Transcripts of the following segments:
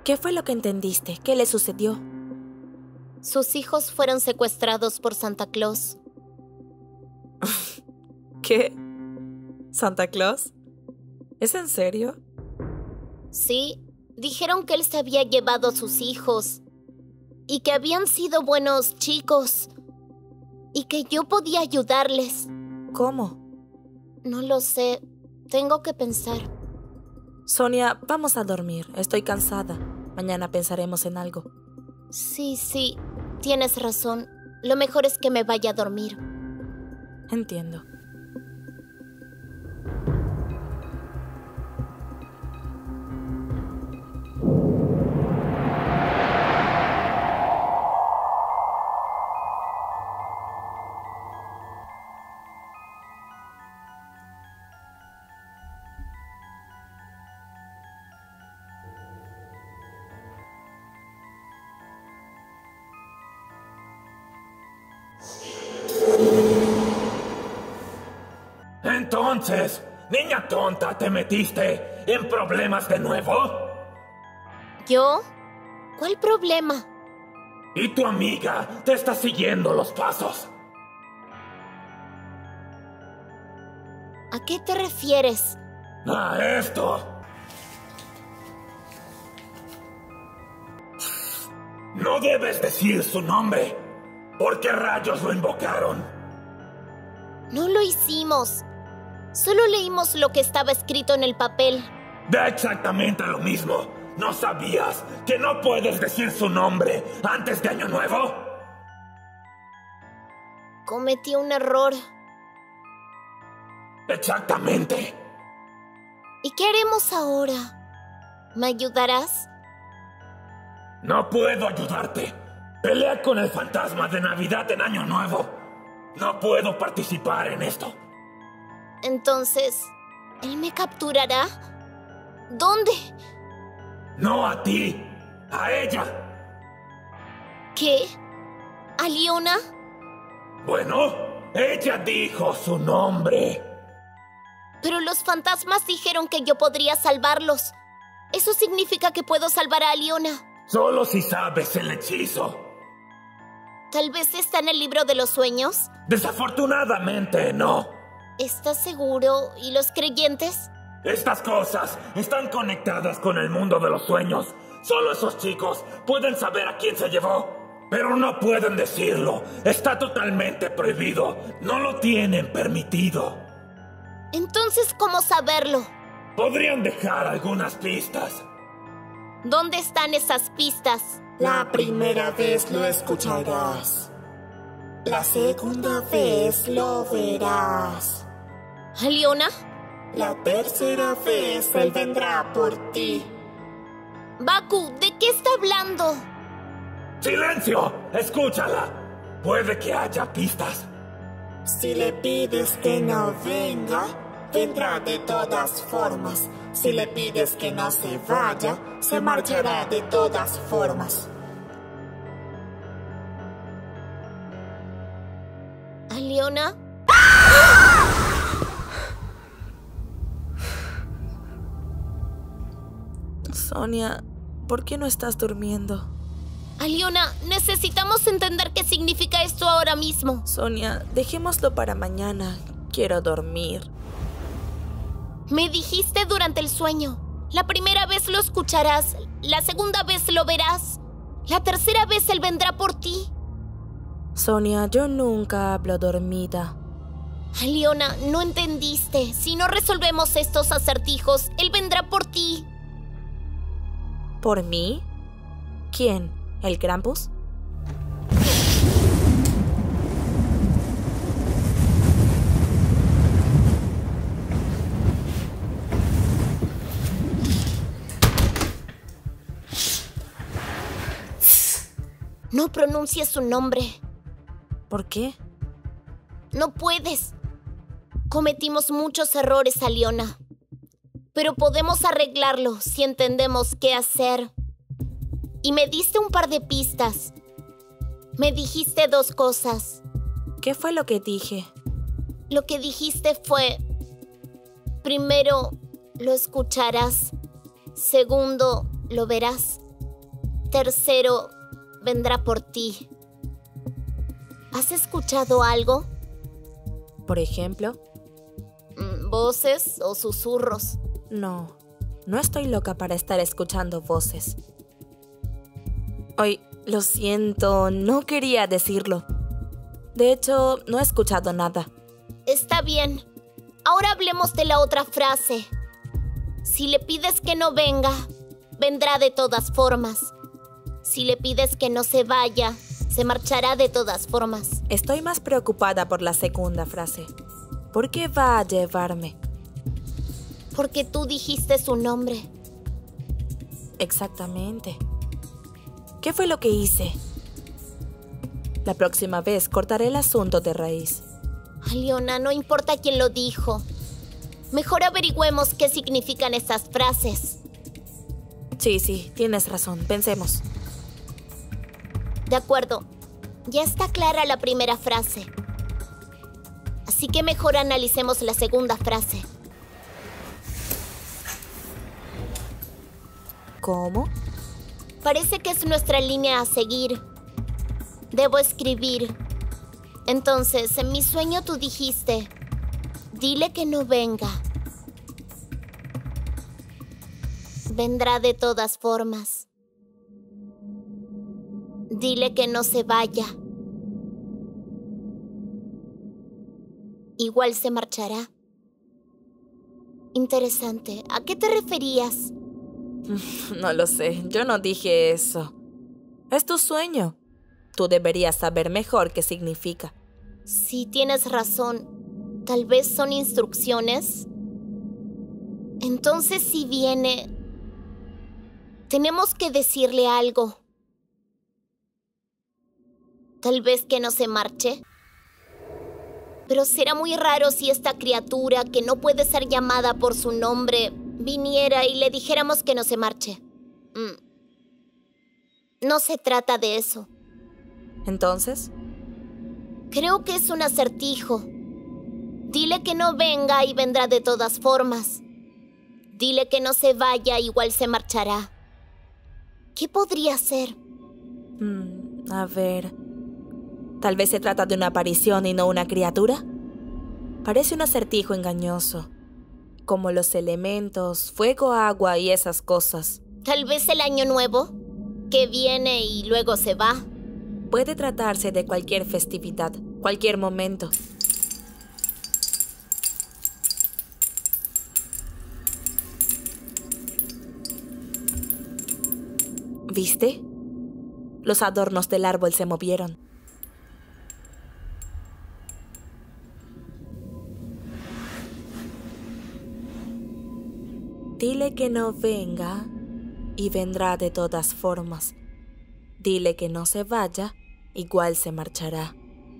¿Qué fue lo que entendiste? ¿Qué le sucedió? Sus hijos fueron secuestrados por Santa Claus. ¿Qué? ¿Santa Claus? ¿Es en serio? Sí, dijeron que él se había llevado a sus hijos y que habían sido buenos chicos y que yo podía ayudarles. ¿Cómo? No lo sé, tengo que pensar. Sonia, vamos a dormir. Estoy cansada. Mañana pensaremos en algo. Sí, tienes razón. Lo mejor es que me vaya a dormir. Entiendo. Entonces, niña tonta, ¿te metiste en problemas de nuevo? ¿Yo? ¿Cuál problema? Y tu amiga te está siguiendo los pasos. ¿A qué te refieres? A esto. No debes decir su nombre. ¿Por qué rayos lo invocaron? No lo hicimos. Solo leímos lo que estaba escrito en el papel. Da exactamente lo mismo. ¿No sabías que no puedes decir su nombre antes de Año Nuevo? Cometí un error. Exactamente. ¿Y qué haremos ahora? ¿Me ayudarás? No puedo ayudarte. Pelea con el fantasma de Navidad en Año Nuevo. No puedo participar en esto. Entonces, ¿él me capturará? ¿Dónde? No a ti, a ella. ¿Qué? ¿A Leona? Bueno, ella dijo su nombre. Pero los fantasmas dijeron que yo podría salvarlos. ¿Eso significa que puedo salvar a Leona? Solo si sabes el hechizo. ¿Tal vez está en el libro de los sueños? Desafortunadamente, no. ¿Estás seguro? ¿Y los creyentes? Estas cosas están conectadas con el mundo de los sueños. Solo esos chicos pueden saber a quién se llevó. Pero no pueden decirlo. Está totalmente prohibido. No lo tienen permitido. Entonces, ¿cómo saberlo? Podrían dejar algunas pistas. ¿Dónde están esas pistas? La primera vez lo escucharás. La segunda vez lo verás. ¿A Leona? La tercera vez él vendrá por ti. Baku, ¿de qué está hablando? ¡Silencio! ¡Escúchala! Puede que haya pistas. Si le pides que no venga, vendrá de todas formas. Si le pides que no se vaya, se marchará de todas formas. ¿A Leona? Sonia, ¿por qué no estás durmiendo? A Leona, necesitamos entender qué significa esto ahora mismo. Sonia, dejémoslo para mañana. Quiero dormir. Me dijiste durante el sueño. La primera vez lo escucharás, la segunda vez lo verás, la tercera vez él vendrá por ti. Sonia, yo nunca hablo dormida. Leona, no entendiste. Si no resolvemos estos acertijos, él vendrá por ti. ¿Por mí? ¿Quién? ¿El Krampus? No pronuncies su nombre. ¿Por qué? No puedes. Cometimos muchos errores, Leona. Pero podemos arreglarlo si entendemos qué hacer. Y me diste un par de pistas. Me dijiste dos cosas. ¿Qué fue lo que dije? Lo que dijiste fue... Primero, lo escucharás. Segundo, lo verás. tercero vendrá por ti. ¿Has escuchado algo? Por ejemplo, ¿Voces o susurros? no estoy loca para estar escuchando voces. Ay, lo siento, no quería decirlo. De hecho, no he escuchado nada. Está bien. Ahora hablemos de la otra frase. Si le pides que no venga, vendrá de todas formas. Si le pides que no se vaya, se marchará de todas formas. Estoy más preocupada por la segunda frase. ¿Por qué va a llevarme? Porque tú dijiste su nombre. Exactamente. ¿Qué fue lo que hice? La próxima vez cortaré el asunto de raíz. Aliona, no importa quién lo dijo. Mejor averigüemos qué significan estas frases. Sí, tienes razón. Pensemos. De acuerdo. Ya está clara la primera frase. Así que mejor analicemos la segunda frase. ¿Cómo? Parece que es nuestra línea a seguir. Debo escribir. Entonces, en mi sueño tú dijiste, dile que no venga. Vendrá de todas formas. Dile que no se vaya. Igual se marchará. Interesante. ¿A qué te referías? No lo sé, yo no dije eso. Es tu sueño. Tú deberías saber mejor qué significa. Sí, tienes razón. Tal vez son instrucciones. Entonces, si viene, tenemos que decirle algo. Tal vez que no se marche. Pero será muy raro si esta criatura, que no puede ser llamada por su nombre, viniera y le dijéramos que no se marche. No se trata de eso. ¿Entonces? Creo que es un acertijo. Dile que no venga y vendrá de todas formas. Dile que no se vaya, igual se marchará. ¿Qué podría ser? A ver... ¿Tal vez se trata de una aparición y no una criatura? Parece un acertijo engañoso. Como los elementos, fuego, agua y esas cosas. Tal vez el año nuevo, que viene y luego se va. Puede tratarse de cualquier festividad, cualquier momento. ¿Viste? Los adornos del árbol se movieron. Dile que no venga y vendrá de todas formas. Dile que no se vaya, igual se marchará.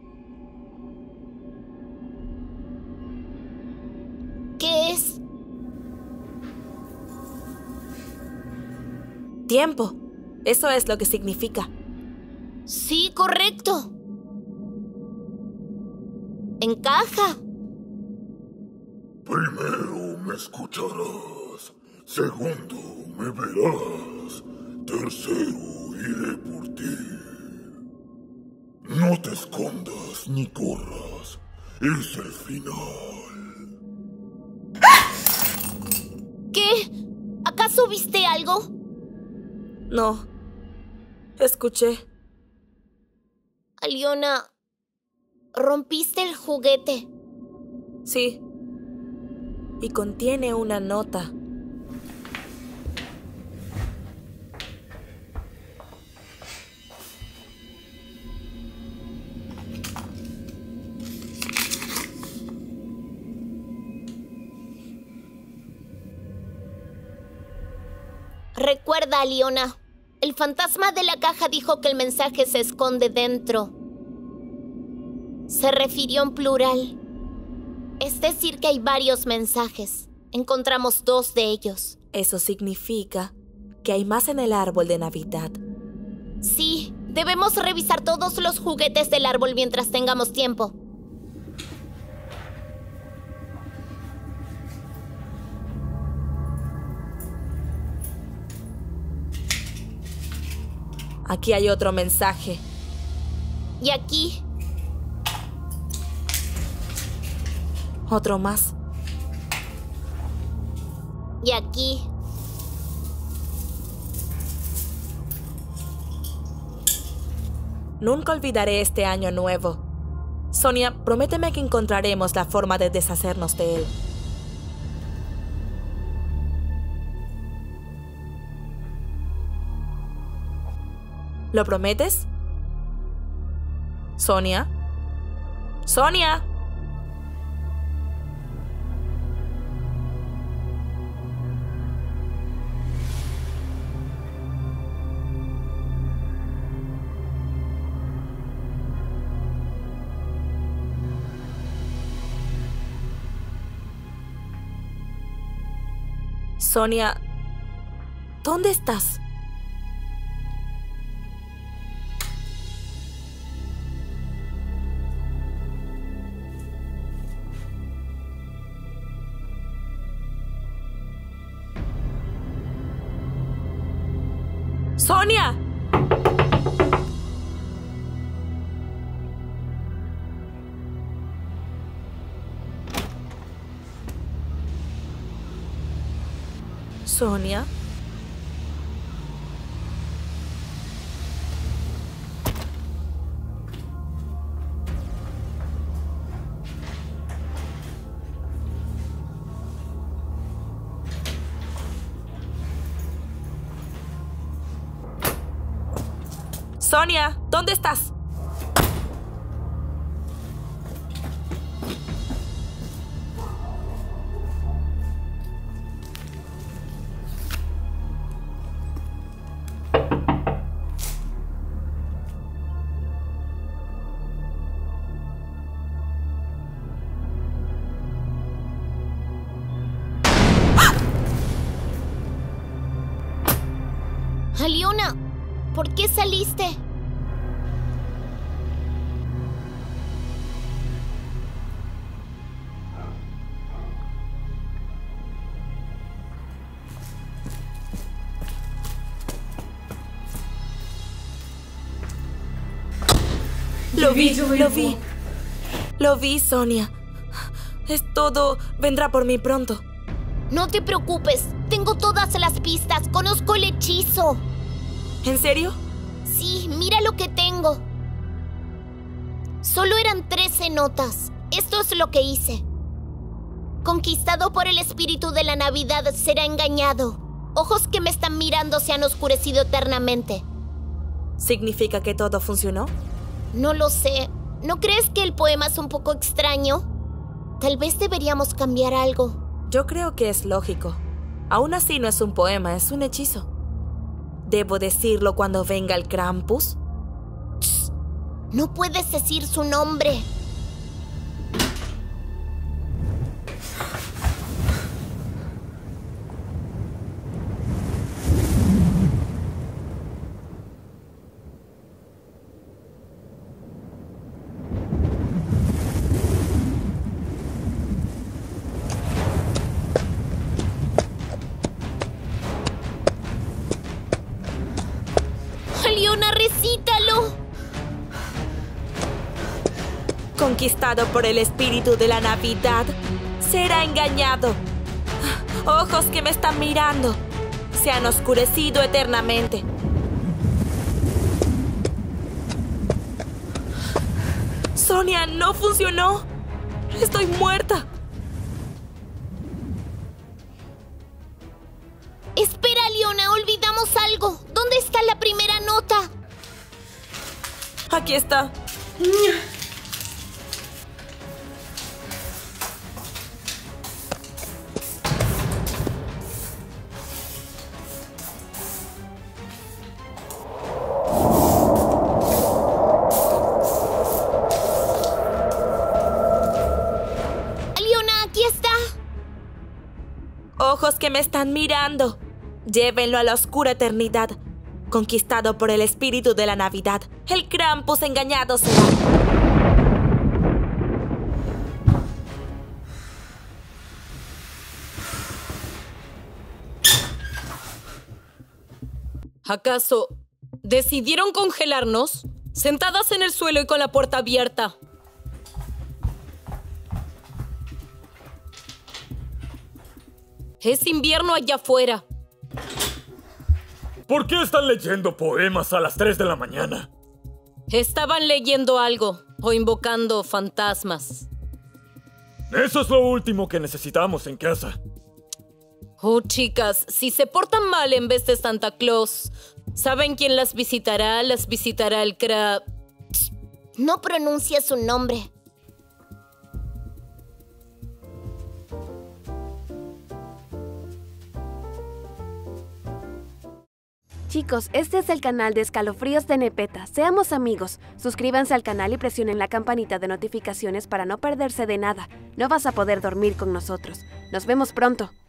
¿Qué es? Tiempo. Eso es lo que significa. Sí, correcto. Encaja. Primero me escucharás. Segundo, me verás. Tercero, iré por ti. No te escondas ni corras. Es el final. ¿Qué? ¿Acaso viste algo? No. Escuché. Aliona, rompiste el juguete. Sí. Y contiene una nota. Recuerda, Aliona, el fantasma de la caja dijo que el mensaje se esconde dentro. Se refirió en plural. Es decir, que hay varios mensajes. Encontramos 2 de ellos. Eso significa que hay más en el árbol de Navidad. Sí, debemos revisar todos los juguetes del árbol mientras tengamos tiempo. Aquí hay otro mensaje. Y aquí. Otro más. Y aquí. Nunca olvidaré este año nuevo. Sonia, prométeme que encontraremos la forma de deshacernos de él. ¿Lo prometes? ¿Sonia? ¡Sonia! Sonia, ¿dónde estás? ¡Sonia! Sonia. Sonia, ¿dónde estás? Aliona, ¿por qué saliste? Lo vi, Sonia. Es todo. Vendrá por mí pronto. No te preocupes, tengo todas las pistas, conozco el hechizo. ¿En serio? Sí, mira lo que tengo. Solo eran 13 notas. Esto es lo que hice. Conquistado por el espíritu de la Navidad, será engañado. Ojos que me están mirando se han oscurecido eternamente. ¿Significa que todo funcionó? No lo sé. ¿No crees que el poema es un poco extraño? Tal vez deberíamos cambiar algo. Yo creo que es lógico. Aún así no es un poema, es un hechizo. ¿Debo decirlo cuando venga el Krampus? Shh. No puedes decir su nombre. Aliona, recítalo. Conquistado por el espíritu de la Navidad, será engañado. Ojos que me están mirando se han oscurecido eternamente. Sonia, no funcionó. Estoy muerta. Espera, Aliona, olvidamos algo. ¿Dónde está la primera nota? Aquí está. Aliona, aquí está. Ojos que me están mirando. Llévenlo a la oscura eternidad. Conquistado por el espíritu de la Navidad, el Krampus engañado será. ¿Acaso Decidieron congelarnos, sentadas en el suelo y con la puerta abierta. Es invierno allá afuera. ¿Por qué están leyendo poemas a las 3 de la mañana? Estaban leyendo algo o invocando fantasmas. Eso es lo último que necesitamos en casa. Oh, chicas, si se portan mal en vez de Santa Claus, ¿saben quién las visitará? Las visitará el Crab. No pronuncia su nombre. Chicos, este es el canal de Escalofríos de Nepeta. Seamos amigos. Suscríbanse al canal y presionen la campanita de notificaciones para no perderse de nada. No vas a poder dormir con nosotros. Nos vemos pronto.